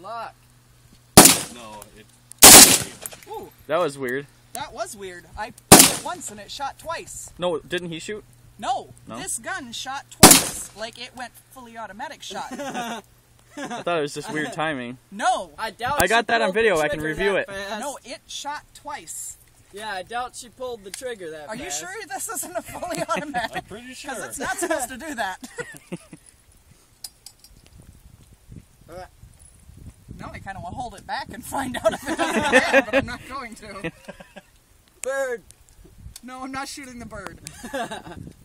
luck. No, it... Ooh, That was weird. that was weird. I put it once and it shot twice. No, didn't he shoot? No, No? this gun shot twice. Like it went fully automatic shot. I thought it was just weird timing. No, I doubt I got she that on pulled the video. I can trigger review that it. fast. no, it shot twice. Yeah, I doubt she pulled the trigger that Are fast. you sure this isn't a fully automatic? I'm pretty sure. Because it's not supposed to do that. Now I kind of want to hold it back and find out if it does it again, but I'm not going to. Bird. No, I'm not shooting the bird.